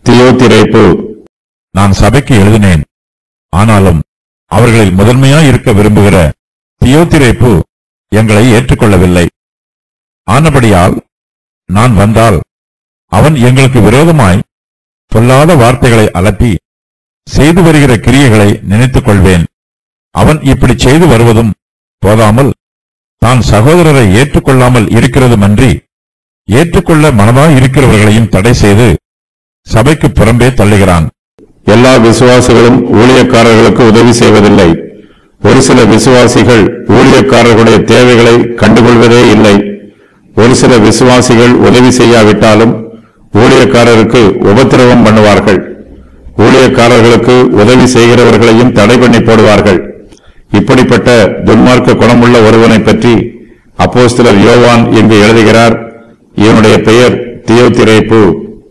தியோதிரேப்பு. நான் சபைக்கு எழுதினேன். ஆனாலும் அவர்களில் முதன்மையாய் இருக்க விரும்புகிற தியோதிரேப்பு எங்களை ஏற்றுக்கொள்ளவில்லை. ஆனபடியால் நான் வந்தால் அவன் எங்களுக்கு விரோதமாய் பொல்லாத வார்த்தைகளை அலப்பி செய்து வருகிற கிரியைகளை நினைத்துக் கொள்வேன். அவன் இப்படி செய்து வருவதும் போதாமல் தான் சகோதரரை ஏற்றுக்கொள்ளாமல் இருக்கிறதுமன்றி ஏற்றுக்கொள்ள மனதாய் இருக்கிறவர்களையும் தடை செய்து சபைக்கு புறம்பே தள்ளுகிறான். எல்லா விசுவாசிகளும் ஊழியக்காரர்களுக்கு உதவி செய்வதில்லை. ஒரு சில விசுவாசிகள் ஊழியக்காரர்களுடைய தேவைகளை கண்டுகொள்வதே இல்லை. ஒரு சில விசுவாசிகள் உதவி செய்யாவிட்டாலும் ஊழியக்காரருக்கு உபத்திரவம் பண்ணுவார்கள். ஊழியக்காரர்களுக்கு உதவி செய்கிறவர்களையும் தடை பண்ணி போடுவார்கள். இப்படிப்பட்ட துன்மார்க்க குணமுள்ள ஒருவனை பற்றி அப்போஸ்தலர் யோவான் இங்கு எழுதுகிறார். இவனுடைய பெயர் தியோதிரேப்பு.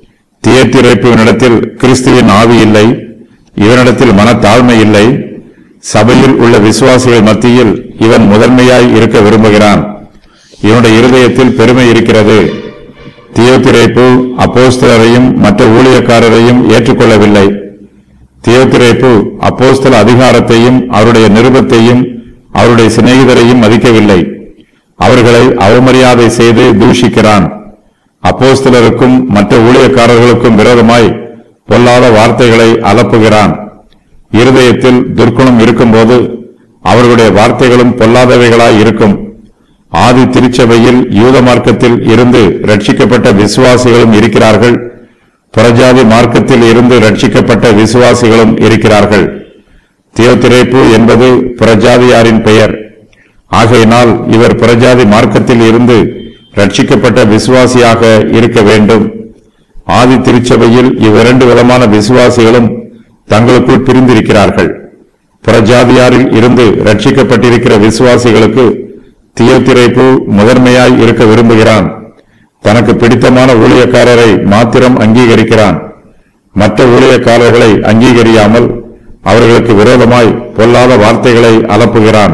தியோதிரேப்புவினிடத்தில் கிறிஸ்துவின் ஆவி இல்லை. இவனிடத்தில் மனத்தாழ்மை இல்லை. சபையில் உள்ள விசுவாசிகள் மத்தியில் இவன் முதன்மையாய் இருக்க விரும்புகிறான். இவனுடைய இருதயத்தில் பெருமை இருக்கிறது. தியோதிரேப்பு அப்போஸ்தலரையும் மற்ற ஊழியக்காரரையும் ஏற்றுக்கொள்ளவில்லை. தியோதிரேப்பு அப்போஸ்தல அதிகாரத்தையும் அவருடைய நிருபத்தையும் அவருடைய சிநேகிதரையும் மதிக்கவில்லை. அவர்களை அவமரியாதை செய்து தூஷிக்கிறான். அப்போஸ்தலருக்கும் மற்ற ஊழியக்காரர்களுக்கும் விரோதமாய் பொல்லாத வார்த்தைகளை அலப்புகிறான். இருதயத்தில் துர்க்குணம் இருக்கும்போது அவர்களுடைய வார்த்தைகளும் பொல்லாதவைகளாய் இருக்கும். ஆதி திருச்சபையில் யூத மார்க்கத்தில் இருந்து ரட்சிக்கப்பட்ட விசுவாசிகளும் இருக்கிறார்கள். புறஜாதி மார்க்கத்தில் இருந்து ரட்சிக்கப்பட்ட விசுவாசிகளும் இருக்கிறார்கள். தியோதிரேப்பு என்பது புறஜாதியாரின் பெயர். ஆகையினால் இவர் புறஜாதி மார்க்கத்தில் இருந்து ரட்சிக்கப்பட்ட விசுவாசியாக இருக்க வேண்டும். ஆதி திருச்சபையில் இவ்விரண்டு விதமான விசுவாசிகளும் தங்களுக்குள் பிரிந்திருக்கிறார்கள். புறஜாதியாரில் இருந்து ரட்சிக்கப்பட்டிருக்கிற விசுவாசிகளுக்கு தியோதிரேப்பு முதன்மையாய் இருக்க விரும்புகிறான். தனக்கு பிடித்தமான ஊழியக்காரரை மாத்திரம் அங்கீகரிக்கிறான். மற்ற ஊழியக்காரர்களை அங்கீகரியாமல் அவர்களுக்கு விரோதமாய் பொல்லாத வார்த்தைகளை அலப்புகிறான்.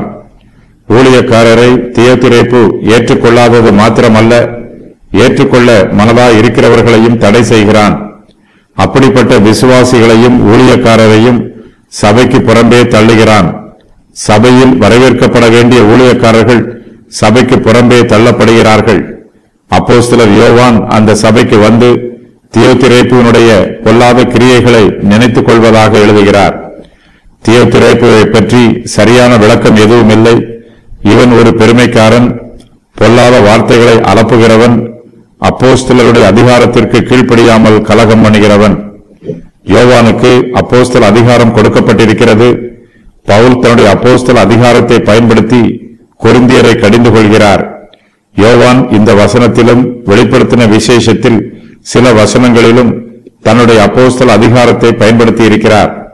ஊழியக்காரரை தியோதிரேப்பு ஏற்றுக்கொள்ளாதது மாத்திரமல்ல, ஏற்றுக்கொள்ள மனதாய் இருக்கிறவர்களையும் தடை செய்கிறான். அப்படிப்பட்ட விசுவாசிகளையும் ஊழியக்காரரையும் சபைக்கு புறம்பே தள்ளுகிறான். சபையில் வரவேற்கப்பட வேண்டிய ஊழியக்காரர்கள் சபைக்கு புறம்பே தள்ளப்படுகிறார்கள். அப்போஸ்தலர் யோவான் அந்த சபைக்கு வந்து தியோதிரேப்புவினுடைய பொல்லாத கிரியைகளை நினைத்துக் கொள்வதாக எழுதுகிறார். தியோதிரேப்புவை பற்றி சரியான விளக்கம் எதுவும் இல்லை. இவன் ஒரு பெருமைக்காரன், பொல்லாத வார்த்தைகளை அலப்புகிறவன், அப்போஸ்தலருடைய அதிகாரத்திற்கு கீழ்ப்படியாமல் கலகம் பண்ணுகிறவன். யோவானுக்கு அப்போஸ்தல அதிகாரம் கொடுக்கப்பட்டிருக்கிறது. பவுல் தன்னுடைய அப்போஸ்தல அதிகாரத்தை பயன்படுத்தி கொரிந்தியரை கடிந்து கொள்கிறார். யோவான் இந்த வசனத்திலும் வெளிப்படுத்தின விசேஷத்தில் சில வசனங்களிலும் தன்னுடைய அப்போஸ்தல அதிகாரத்தை பயன்படுத்தி இருக்கிறார்.